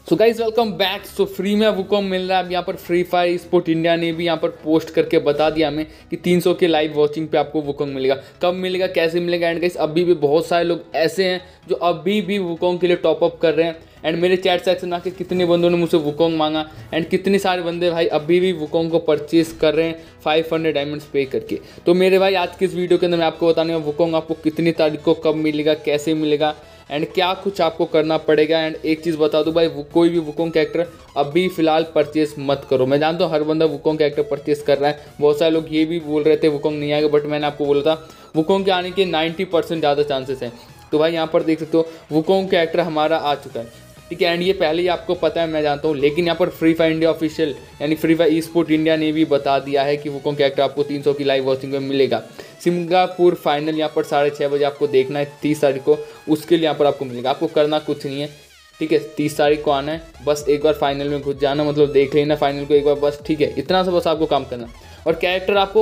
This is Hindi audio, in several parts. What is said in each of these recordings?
सो guys welcome back. So free में वुकोंग मिल रहा है अब यहाँ पर। फ्री फायर स्पोर्ट इंडिया ने भी यहाँ पर पोस्ट करके बता दिया हमें कि 300 के लाइव वॉचिंग पे आपको वुकोंग मिलेगा। कब मिलेगा, कैसे मिलेगा। एंड गाइज अभी भी बहुत सारे लोग ऐसे हैं जो अभी भी वुकोंग के लिए टॉपअप कर रहे हैं। एंड मेरे चैट सेक्शन में आके कितने बंदों ने मुझसे वुकोंग मांगा एंड कितने सारे बंदे भाई अभी भी वुकोंग को परचेज कर रहे हैं 500 डायमंड्स पे करके। तो मेरे भाई आज के इस वीडियो के अंदर मैं आपको बताने वाला वुकोंग आपको कितनी तारीख को कब मिलेगा, कैसे मिलेगा एंड क्या कुछ आपको करना पड़ेगा। एंड एक चीज़ बता दूं भाई, कोई भी वुकोंग कैरेक्टर अभी फिलहाल परचेस मत करो। मैं जानता हूँ हर बंदा वुकोंग कैरेक्टर परचेस कर रहा है। बहुत सारे लोग ये भी बोल रहे थे वुकोंग नहीं आएगा, बट मैंने आपको बोला था वुकोंग के आने के 90% ज़्यादा चांसेस हैं। तो भाई यहाँ पर देख सकते हो वुकोंग कैरेक्टर हमारा आ चुका है, ठीक है। एंड ये पहले ही आपको पता है, मैं जानता हूँ, लेकिन यहाँ पर फ्री फायर इंडिया ऑफिशियल यानी फ्री फायर स्पोर्ट इंडिया ने भी बता दिया है कि वुकोंग कैरेक्टर आपको 300 की लाइव वॉचिंग में मिलेगा। सिंगापुर फाइनल यहाँ पर 6:30 बजे आपको देखना है 30 तारीख को, उसके लिए यहाँ पर आपको मिलेगा। आपको करना कुछ नहीं है, ठीक है। 30 तारीख को आना है, बस एक बार फाइनल में घुस जाना, मतलब देख लेना फाइनल को एक बार, बस ठीक है। इतना सा बस आपको काम करना। और कैरेक्टर आपको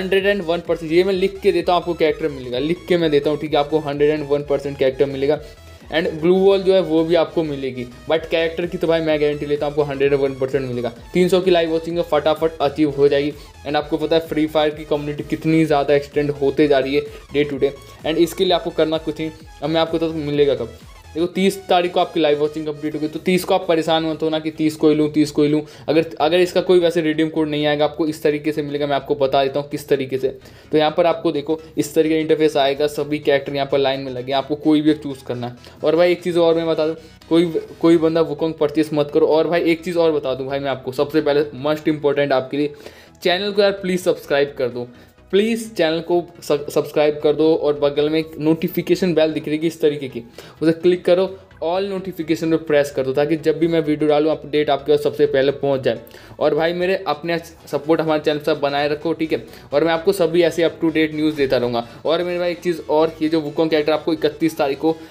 101%, ये मैं लिख के देता हूँ आपको कैरेक्टर मिलेगा, लिख के मैं देता हूँ, ठीक है। आपको 101% कैरेक्टर मिलेगा। एंड ग्लू वॉल जो है वो भी आपको मिलेगी, बट कैरेक्टर की तो भाई मैं गारंटी लेता हूँ आपको 101% मिलेगा। 300 की लाइव वॉचिंग फटाफट अचीव हो जाएगी। एंड आपको पता है फ्री फायर की कम्युनिटी कितनी ज़्यादा एक्सटेंड होते जा रही है डे टू डे। एंड इसके लिए आपको करना कुछ नहीं। अब मैं आपको तो मिलेगा कब, देखो 30 तारीख को आपकी लाइव वॉचिंग कंप्लीट होगी। तो 30 को आप परेशान मत होना कि 30 को ही लूँ 30 को ही लूँ। अगर इसका कोई वैसे रिडीम कोड नहीं आएगा, आपको इस तरीके से मिलेगा। मैं आपको बता देता हूँ किस तरीके से। तो यहाँ पर आपको देखो इस तरीके का इंटरफेस आएगा, सभी कैरेक्टर यहाँ पर लाइन में लगे, आपको कोई भी एक चूज़ करना है। और भाई एक चीज़ और मैं बता दूँ, कोई बंदा वुकोंग परचेस मत करो। और भाई एक चीज़ और बता दूँ भाई मैं आपको, सबसे पहले मोस्ट इंपॉर्टेंट आपके लिए, चैनल को यार प्लीज़ सब्सक्राइब कर दो। प्लीज़ चैनल को सब्सक्राइब कर दो और बगल में एक नोटिफिकेशन बेल दिख रही है इस तरीके की, उसे क्लिक करो, ऑल नोटिफिकेशन पर प्रेस कर दो, ताकि जब भी मैं वीडियो डालूँ अपडेट आपके पास सबसे पहले पहुंच जाए। और भाई मेरे अपने सपोर्ट हमारे चैनल पर बनाए रखो, ठीक है। और मैं आपको सभी ऐसे अप टू डेट न्यूज़ देता रहूँगा। और मेरे भाई एक चीज़ और, ये जो वुकोंग कैरेक्टर आपको 31 तारीख को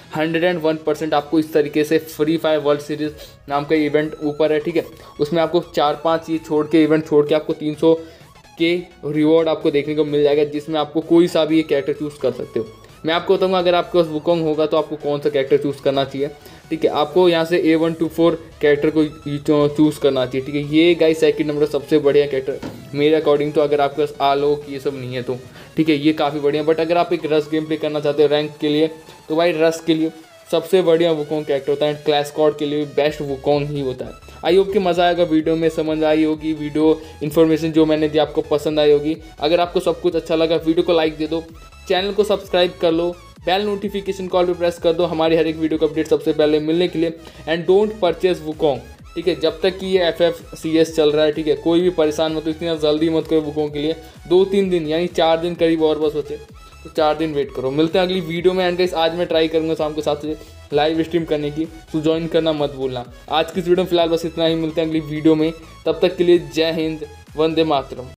101% आपको इस तरीके से फ्री फायर वर्ल्ड सीरीज़ नाम का इवेंट ऊपर है, ठीक है। उसमें आपको 4-5 ये छोड़ के इवेंट छोड़ के आपको 300 के रिवॉर्ड आपको देखने को मिल जाएगा, जिसमें आपको कोई सा भी ये कैरेक्टर चूज़ कर सकते हो। मैं आपको बताऊंगा अगर आपके पास वुकोंग होगा तो आपको कौन सा कैरेक्टर चूज़ करना चाहिए, ठीक है। आपको यहाँ से A1 to 4 कैरेक्टर को चूज़ करना चाहिए, ठीक है। ये गाइस सेकंड नंबर सबसे बढ़िया कैरेक्टर मेरे अकॉर्डिंग तो, अगर आपके पास आलोक ये सब नहीं है तो, ठीक है, ये काफ़ी बढ़िया। बट अगर आप एक रश गेम प्ले करना चाहते हो रैंक के लिए, तो भाई रश के लिए सबसे बढ़िया वुकोंग कैरेक्टर होता है। क्लैश स्क्वाड के लिए बेस्ट वुकोंग ही होता है। आई होप कि मज़ा आएगा, वीडियो में समझ आई होगी, वीडियो इन्फॉर्मेशन जो मैंने दी आपको पसंद आई होगी। अगर आपको सब कुछ अच्छा लगा वीडियो को लाइक दे दो, चैनल को सब्सक्राइब कर लो, बेल नोटिफिकेशन कॉल पे प्रेस कर दो हमारी हर एक वीडियो का अपडेट सबसे पहले मिलने के लिए। एंड डोंट परचेज वुकोंग, ठीक है, जब तक कि ये FFCS चल रहा है, ठीक है। कोई भी परेशान मत हो, इतना जल्दी मत करो वुकोंग के लिए। 2-3 दिन यानी 4 दिन करीब और बस बचे, तो 4 दिन वेट करो। मिलते हैं अगली वीडियो में। एंड गाइस आज मैं ट्राई करूँगा शाम को 7 बजे लाइव स्ट्रीम करने की, तो ज्वाइन करना मत भूलना। आज की इस वीडियो में फिलहाल बस इतना ही, मिलते हैं अगली वीडियो में। तब तक के लिए जय हिंद, वंदे मातरम।